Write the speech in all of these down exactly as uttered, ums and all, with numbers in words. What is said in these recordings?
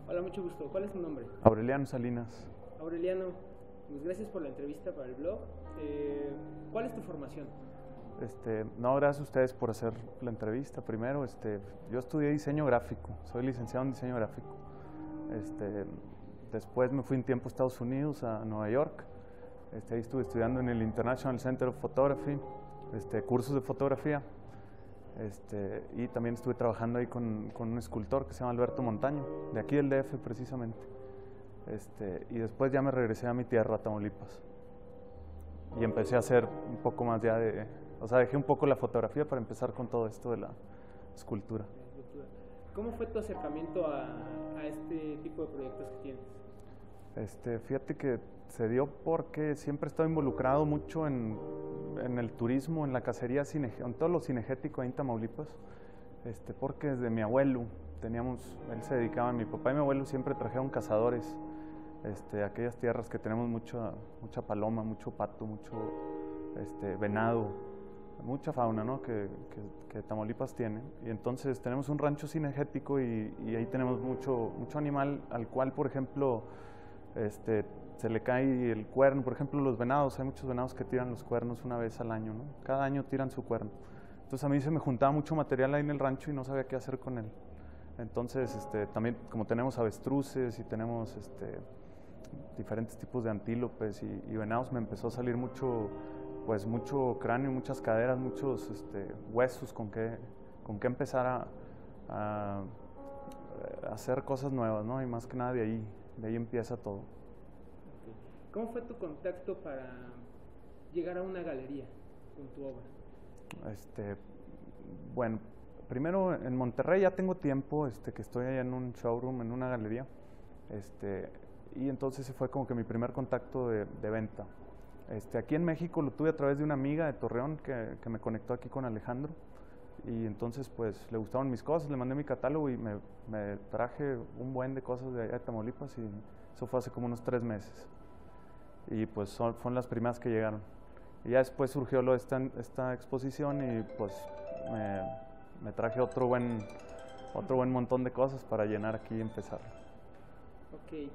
Hola, mucho gusto. ¿Cuál es tu nombre? Aureliano Salinas. Aureliano, pues gracias por la entrevista para el blog. Eh, ¿Cuál es tu formación? Este, no, gracias a ustedes por hacer la entrevista. Primero, este, yo estudié diseño gráfico, soy licenciado en diseño gráfico. Este, después me fui un tiempo a Estados Unidos, a Nueva York. Este, ahí estuve estudiando en el International Center of Photography, este, cursos de fotografía. Este, y también estuve trabajando ahí con, con un escultor que se llama Alberto Montaño, de aquí del D F precisamente. Este, y después ya me regresé a mi tierra, a Tamaulipas. Y empecé a hacer un poco más ya de... O sea, dejé un poco la fotografía para empezar con todo esto de la escultura. ¿Cómo fue tu acercamiento a, a este tipo de proyectos que tienes? Este, fíjate que se dio porque siempre he estado involucrado mucho en, en el turismo, en la cacería, cine, en todo lo cinegético ahí en Tamaulipas, este, porque desde mi abuelo teníamos, él se dedicaba, mi papá y mi abuelo siempre trajeron cazadores, este, aquellas tierras que tenemos mucha, mucha paloma, mucho pato, mucho este, venado, mucha fauna, ¿no? que, que, que Tamaulipas tiene, y entonces tenemos un rancho cinegético y, y ahí tenemos mucho, mucho animal al cual, por ejemplo, Este, se le cae el cuerno. Por ejemplo, los venados, hay muchos venados que tiran los cuernos una vez al año, ¿no? Cada año tiran su cuerno. Entonces a mí se me juntaba mucho material ahí en el rancho y no sabía qué hacer con él. Entonces, este, también como tenemos avestruces y tenemos este, diferentes tipos de antílopes y, y venados, me empezó a salir mucho, pues, mucho cráneo, muchas caderas, muchos este, huesos con que, con que empezar a, a, a hacer cosas nuevas, ¿no? Y más que nada de ahí. De ahí empieza todo. Okay. ¿Cómo fue tu contacto para llegar a una galería con tu obra? Este, bueno, primero en Monterrey ya tengo tiempo este, que estoy allá en un showroom, en una galería. Este, y entonces ese fue como que mi primer contacto de, de venta. Este, aquí en México lo tuve a través de una amiga de Torreón que, que me conectó aquí con Alejandro. Y entonces pues le gustaban mis cosas, le mandé mi catálogo y me, me traje un buen de cosas de allá de Tamaulipas, y eso fue hace como unos tres meses. Y pues son, fueron las primeras que llegaron. Y ya después surgió lo de esta, esta exposición y pues me, me traje otro buen, otro buen montón de cosas para llenar aquí y empezar. Ok. Eh,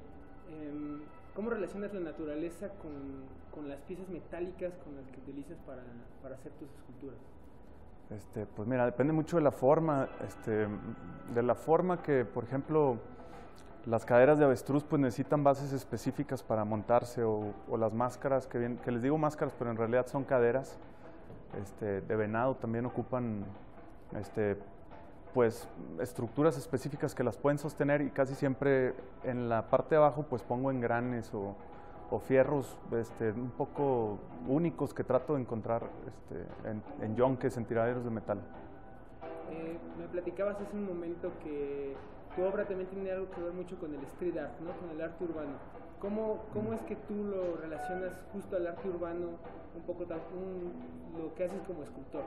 ¿Cómo relacionas la naturaleza con, con las piezas metálicas con las que utilizas para, para hacer tus esculturas? Este, pues mira, depende mucho de la forma, este, de la forma que, por ejemplo, las caderas de avestruz pues necesitan bases específicas para montarse, o, o las máscaras, que, bien, que les digo máscaras, pero en realidad son caderas este, de venado, también ocupan este, pues, estructuras específicas que las pueden sostener, y casi siempre en la parte de abajo pues pongo engranes o o fierros este, un poco únicos que trato de encontrar este, en, en yonques, en tiraderos de metal. Eh, me platicabas hace un momento que tu obra también tiene algo que ver mucho con el street art, ¿no? Con el arte urbano. ¿Cómo, cómo es que tú lo relacionas justo al arte urbano, un poco un, lo que haces como escultor?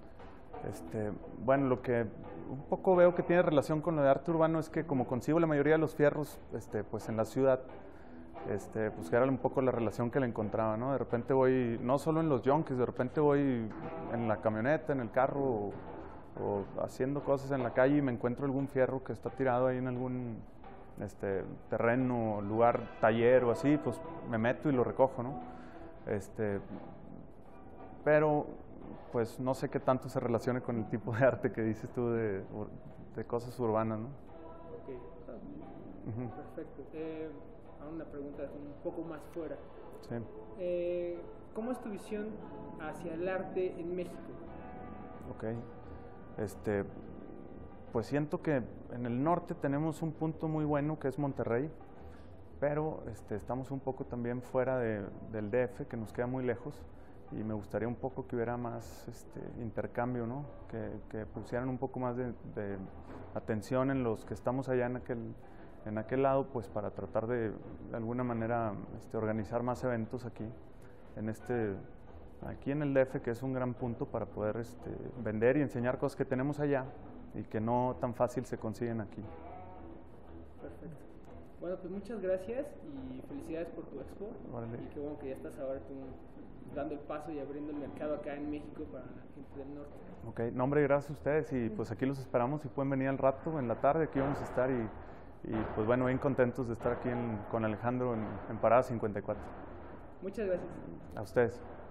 Este, bueno, lo que un poco veo que tiene relación con lo de arte urbano es que como consigo la mayoría de los fierros este, pues en la ciudad, Este, pues que era un poco la relación que le encontraba, ¿no? De repente voy, no solo en los yonques, de repente voy en la camioneta, en el carro, o, o haciendo cosas en la calle y me encuentro algún fierro que está tirado ahí en algún este, terreno, lugar, taller o así, pues me meto y lo recojo, ¿no? Este, pero pues no sé qué tanto se relacione con el tipo de arte que dices tú de, de cosas urbanas, ¿no? Ok, uh-huh. Perfecto. Eh, una pregunta un poco más fuera. Sí. Eh, ¿Cómo es tu visión hacia el arte en México? Ok. Este, pues siento que en el norte tenemos un punto muy bueno que es Monterrey, pero este, estamos un poco también fuera de, del D F, que nos queda muy lejos, y me gustaría un poco que hubiera más este, intercambio, ¿no? Que, que pusieran un poco más de, de atención en los que estamos allá en aquel en aquel lado, pues para tratar de, de alguna manera este, organizar más eventos aquí, en este, aquí en el D F, que es un gran punto para poder este, vender y enseñar cosas que tenemos allá y que no tan fácil se consiguen aquí. Perfecto. Bueno, pues muchas gracias y felicidades por tu expo. Vale. Y qué bueno que ya estás ahora tú dando el paso y abriendo el mercado acá en México para la gente del norte. Ok, no, hombre, gracias a ustedes, y pues aquí los esperamos, y pueden venir al rato, en la tarde, aquí vamos a estar, y y pues bueno, bien contentos de estar aquí en, con Alejandro en, en Parada cincuenta y cuatro. Muchas gracias. A ustedes.